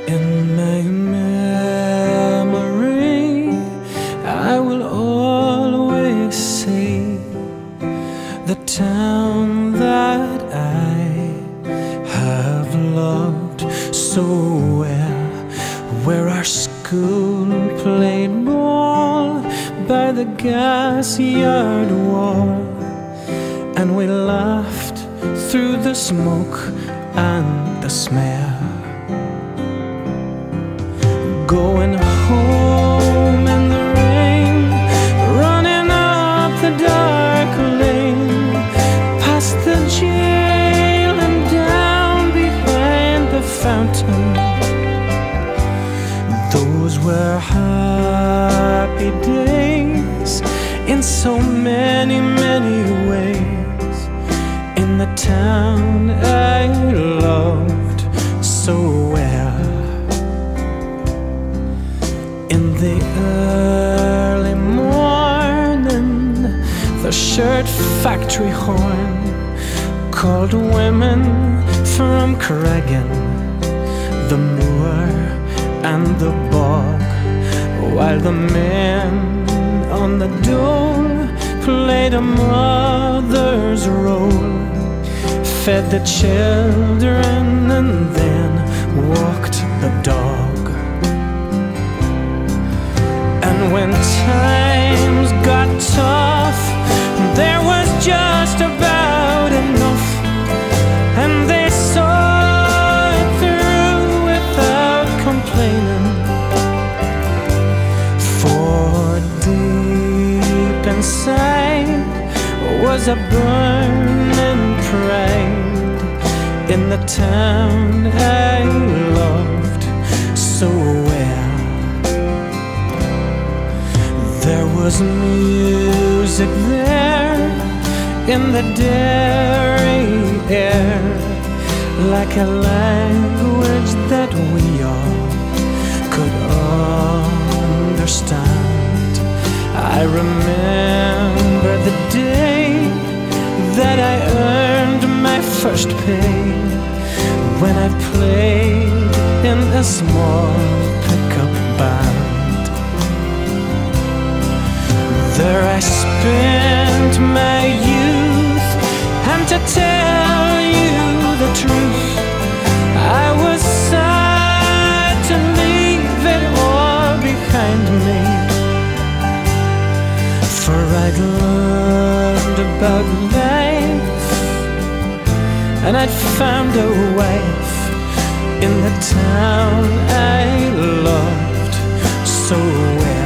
In my memory, I will always see the town that I have loved so well, where our school played ball by the gas yard wall, and we laughed through the smoke and the smell. Going home in the rain, running up the dark lane, past the jail and down behind the fountain. Those were happy days in so many, many ways, in the town I loved so well. In the early morning, the shirt factory horn called women from Creggan, the moor and the bog, while the men on the dole played a mother's role, fed the children and then walked the dog. And when times got tough, there was just about enough, and they saw it through without complaining. For deep inside was a burning pride in the town I loved so well. There was music there in the dairy air, like a language that we all could understand. I remember the day that I earned my first pay, when I played in a small pickup band. There I spent my youth, and to tell you the truth, I was sad to leave it all behind me. For I'd learned about life, and I'd found a wife in the town I loved so well.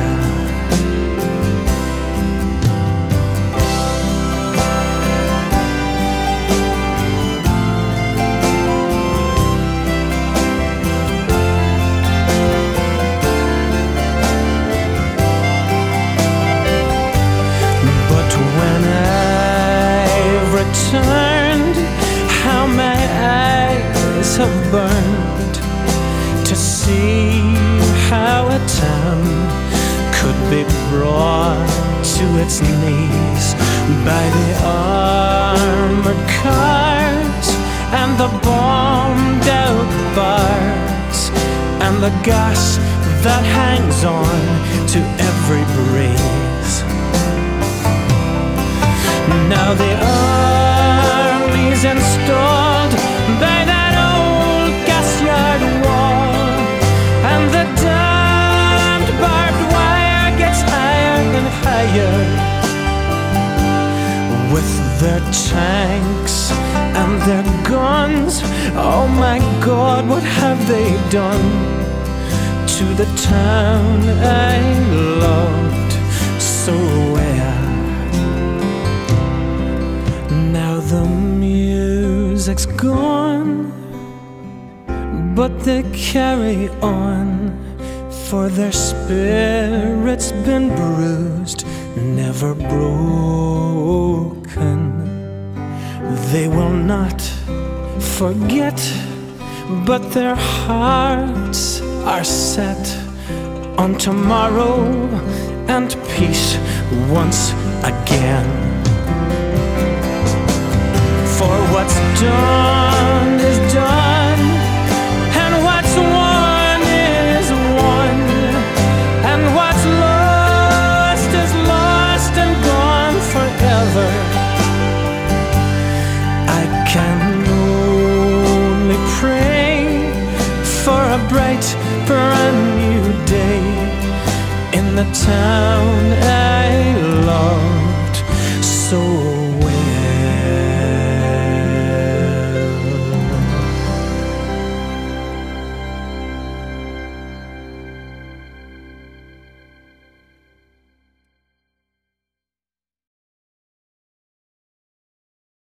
Returned, how my eyes have burned to see how a town could be brought to its knees by the armored cars and the bombed out bars and the gas that hangs on to every breeze. Now the army's installed by that old gas yard wall, and the damned barbed wire gets higher and higher. With their tanks and their guns, oh my God, what have they done to the town I loved so well? Now the music's gone, but they carry on, for their spirit's been bruised, never broken. They will not forget, but their hearts are set on tomorrow and peace once again. For what's done is done, and what's won bright, brand new day in the town I loved so